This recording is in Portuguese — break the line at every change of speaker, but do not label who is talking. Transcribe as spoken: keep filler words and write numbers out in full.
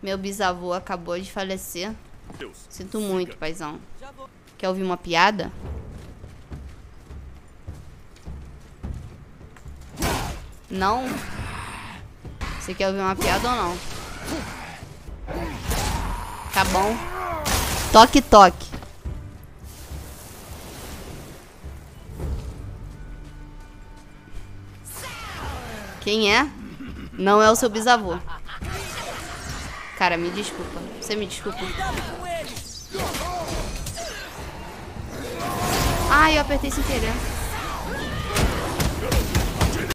Meu bisavô acabou de falecer. Sinto muito, paizão. Quer ouvir uma piada? Não? Você quer ouvir uma piada ou não? Tá bom. Toque, toque. Quem é? Não é o seu bisavô. Cara, me desculpa. Você me desculpa. Ai, eu apertei sem querer.